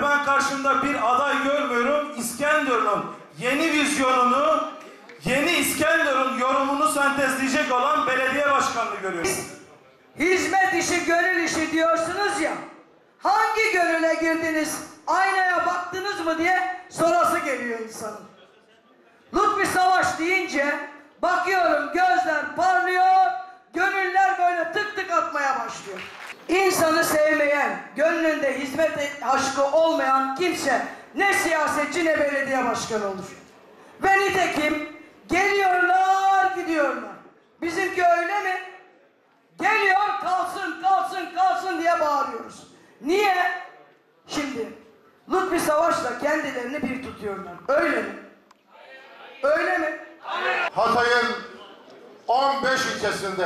Ve ben karşımda bir aday görmüyorum. İskenderun'un yeni vizyonunu, yeni İskenderun yorumunu sentezleyecek olan belediye başkanını görüyoruz. Hizmet işi, gönül işi diyorsunuz ya. Hangi gönüle girdiniz, aynaya baktınız mı diye sorası geliyor insanın. Lütfi Savaş deyince bakıyorum gözler parlıyor, gönüller böyle tık tık atmaya başlıyor. İnsanı sevmeyen, gönlünde hizmet aşkı olmayan kimse ne siyasetçi ne belediye başkanı olur. Ve nitekim geliyorlar gidiyorlar. Bizimki öyle mi? Geliyor kalsın kalsın kalsın diye bağırıyoruz. Niye? Şimdi Lütfi Savaş'la kendilerini bir tutuyorlar. Öyle mi? Öyle mi? Hatay'ın 15 ilçesinde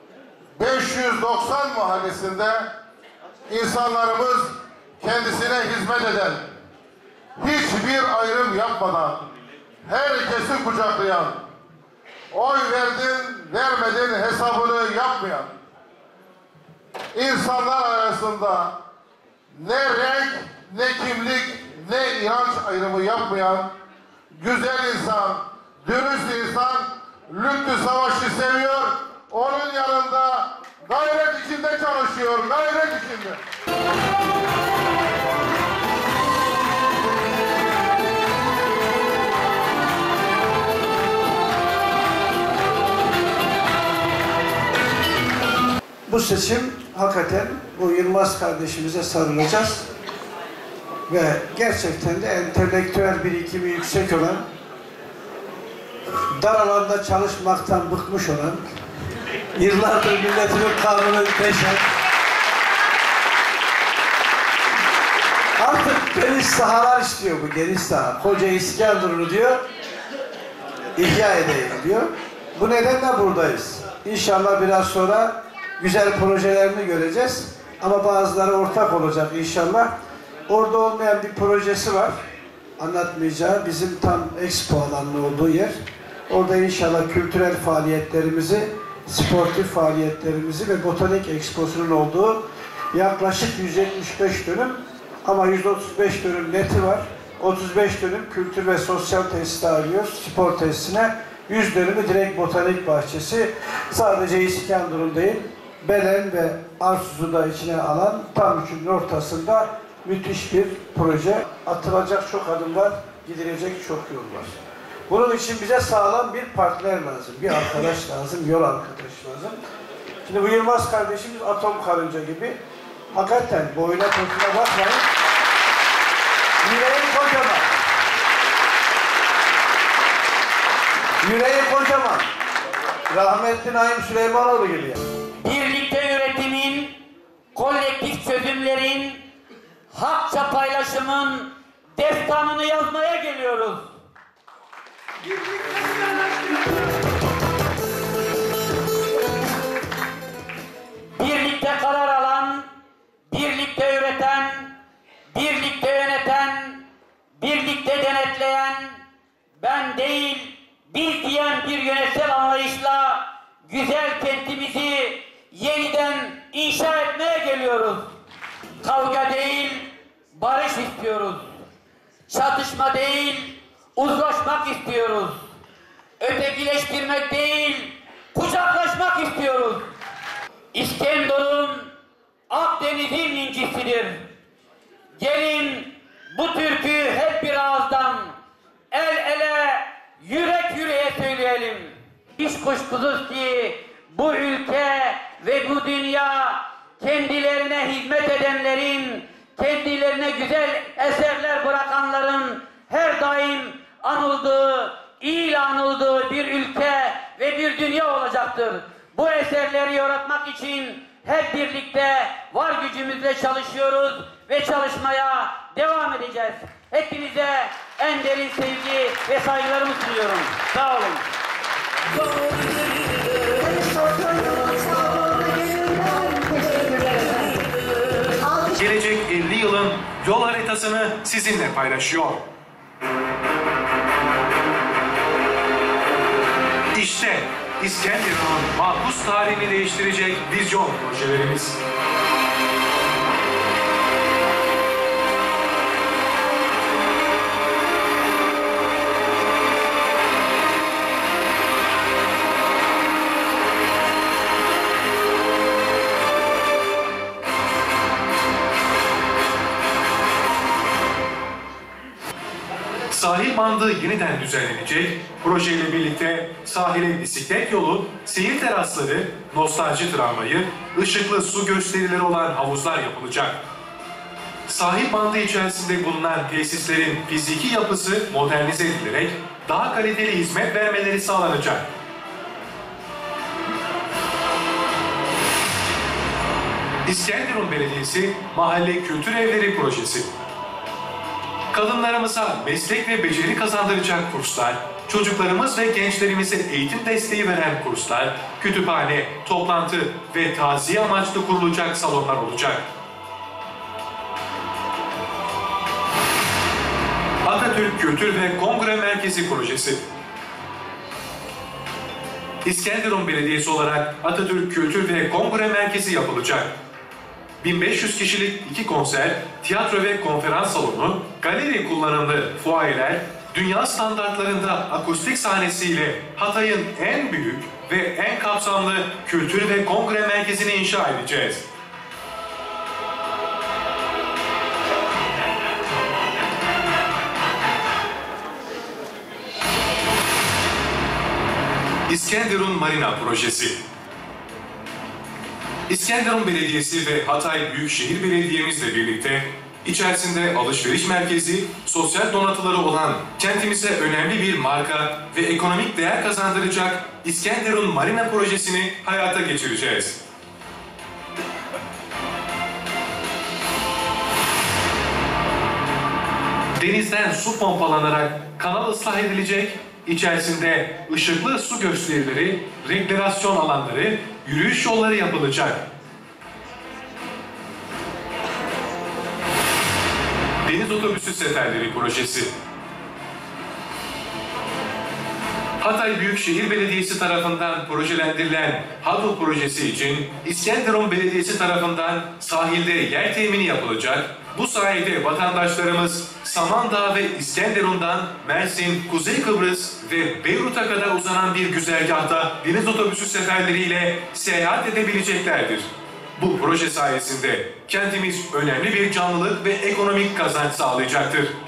590 mahallesinde insanlarımız kendisine hizmet eden, hiçbir ayrım yapmadan herkesi kucaklayan, oy verdin vermedin hesabını yapmayan, insanlar arasında ne renk, ne kimlik, ne inanç ayrımı yapmayan güzel insan, dürüst insan Lütfi Savaş'ı seviyor. Onun yanında gayret içinde çalışıyor, gayret içinde. Bu seçim hakikaten bu Yılmaz kardeşimize sarılacağız ve gerçekten de entelektüel birikimi yüksek olan, dar alanda çalışmaktan bıkmış olan, yıllardır milletinin kanunu deşen, artık geniş sahalar istiyor bu, geniş saha. Koca İskenderun'u diyor, ihya edeyim diyor. Bu nedenle buradayız. İnşallah biraz sonra güzel projelerini göreceğiz. Ama bazıları ortak olacak inşallah. Orada olmayan bir projesi var. Anlatmayacağı bizim tam expo alanının olduğu yer. Orada inşallah kültürel faaliyetlerimizi, sportif faaliyetlerimizi ve botanik exposunun olduğu yaklaşık 175 dönüm ama 135 dönüm neti var. 35 dönüm kültür ve sosyal tesiste arıyoruz. Spor tesisine 100 dönümü direkt botanik bahçesi. Sadece İskenderun değil, Belen ve Arsuz'u da içine alan tam üçünün ortasında müthiş bir proje. Atılacak çok adım var, gidilecek çok yol var. Bunun için bize sağlam bir partner lazım, bir arkadaş lazım, yol arkadaş lazım. Şimdi bu Yılmaz kardeşimiz atom karınca gibi. Hakikaten boyuna posuna bakmayın. Yüreği kocaman. Yüreği kocaman. Rahmetli Naim Süleymanoğlu gibi. Birlikte üretimin, kolektif çözümlerin, hakça paylaşımın destanını yazmaya geliyoruz. Birlikte karar alan, birlikte üreten, birlikte yöneten, birlikte denetleyen, ben değil, biz diyen bir yönetsel anlayışla güzel kentimizi yeniden inşa etmeye geliyoruz. Kavga değil, barış istiyoruz. Çatışma değil, uzlaşmak istiyoruz. Ötekileştirmek değil, kucaklaşmak istiyoruz. İskenderun, Akdeniz'in incisidir. Gelin bu türküyü hep bir ağızdan, el ele, yürek yüreğe söyleyelim. Hiç kuşkusuz ki bu ülke ve bu dünya kendilerine hizmet edenlerin, kendilerine güzel eserler bırakanların her daim anıldığı, iyi anıldığı bir ülke ve bir dünya olacaktır. Bu eserleri yaratmak için hep birlikte var gücümüzle çalışıyoruz ve çalışmaya devam edeceğiz. Hepinize en derin sevgi ve saygılarımı sunuyorum. Sağ olun. Gelecek 50 yılın yol haritasını sizinle paylaşıyor. İşte İskenderun'un mahpus tarihini değiştirecek vizyon projelerimiz. Sahil bandı yeniden düzenlenecek, projeyle birlikte sahile bisiklet yolu, seyir terasları, nostalji tramvayı, ışıklı su gösterileri olan havuzlar yapılacak. Sahil bandı içerisinde bulunan tesislerin fiziki yapısı modernize edilerek daha kaliteli hizmet vermeleri sağlanacak. İskenderun Belediyesi Mahalle Kültür Evleri Projesi. Kadınlarımıza meslek ve beceri kazandıracak kurslar, çocuklarımız ve gençlerimize eğitim desteği veren kurslar, kütüphane, toplantı ve taziye amaçlı kurulacak salonlar olacak. Atatürk Kültür ve Kongre Merkezi Projesi. İskenderun Belediyesi olarak Atatürk Kültür ve Kongre Merkezi yapılacak. 1500 kişilik 2 konser, tiyatro ve konferans salonu, galeri kullanımlı fuayeler, dünya standartlarında akustik sahnesiyle Hatay'ın en büyük ve en kapsamlı kültür ve kongre merkezini inşa edeceğiz. İskenderun Marina Projesi. İskenderun Belediyesi ve Hatay Büyükşehir Belediye'mizle birlikte içerisinde alışveriş merkezi, sosyal donatıları olan kentimize önemli bir marka ve ekonomik değer kazandıracak İskenderun Marina Projesi'ni hayata geçireceğiz. Denizden su pompalanarak kanal ıslah edilecek, içerisinde ışıklı su gösterileri, rekreasyon alanları, yürüyüş yolları yapılacak. Deniz Otobüsü Seferleri Projesi. Hatay Büyükşehir Belediyesi tarafından projelendirilen HADO projesi için İskenderun Belediyesi tarafından sahilde yer temini yapılacak. Bu sayede vatandaşlarımız Samandağ ve İskenderun'dan Mersin, Kuzey Kıbrıs ve Beyrut'a kadar uzanan bir güzergahta deniz otobüsü seferleriyle seyahat edebileceklerdir. Bu proje sayesinde kentimiz önemli bir canlılık ve ekonomik kazanç sağlayacaktır.